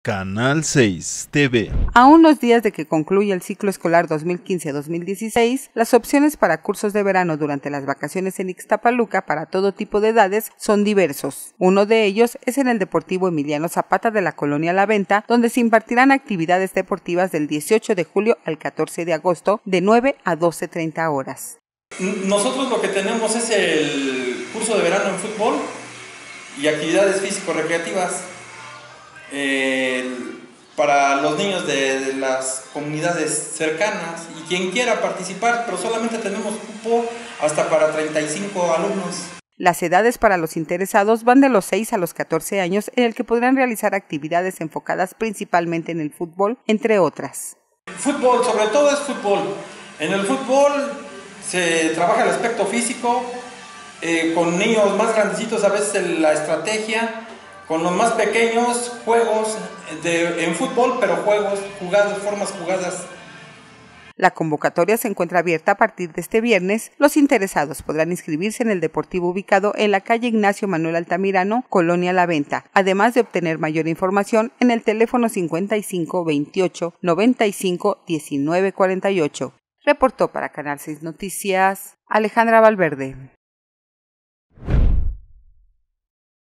Canal 6 TV. A unos días de que concluya el ciclo escolar 2015-2016, las opciones para cursos de verano durante las vacaciones en Ixtapaluca para todo tipo de edades son diversos. Uno de ellos es en el Deportivo Emiliano Zapata de la Colonia La Venta, donde se impartirán actividades deportivas del 18 de julio al 14 de agosto de 9 a 12:30 horas. Nosotros lo que tenemos es el curso de verano en fútbol y actividades físico-recreativas para los niños de las comunidades cercanas y quien quiera participar, pero solamente tenemos cupo hasta para 35 alumnos. Las edades para los interesados van de los 6 a los 14 años, en el que podrán realizar actividades enfocadas principalmente en el fútbol, entre otras. Fútbol, sobre todo es fútbol. En el fútbol se trabaja el aspecto físico, con niños más grandecitos a veces la estrategia, con los más pequeños juegos en fútbol, pero formas jugadas. La convocatoria se encuentra abierta a partir de este viernes. Los interesados podrán inscribirse en el deportivo ubicado en la calle Ignacio Manuel Altamirano, Colonia La Venta, además de obtener mayor información en el teléfono 55 28 95 19 48. Reportó para Canal 6 Noticias Alejandra Valverde.